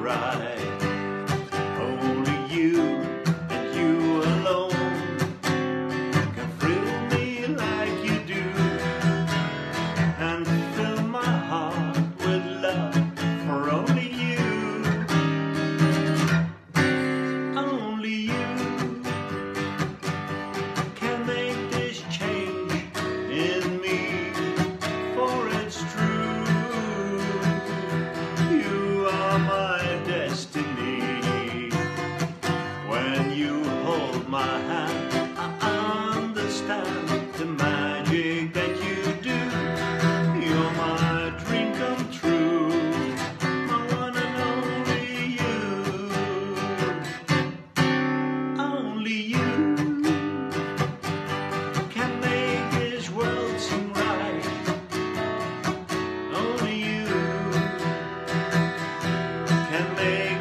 right. Only you and you alone can thrill me like you do and fill my heart with love for only you. Only you can make this change in me, for it's true. You are my destiny. When you hold my hand, I understand the magic that you do. You're my dream come true, my one and only you. Only you can make this world seem right. Only you can make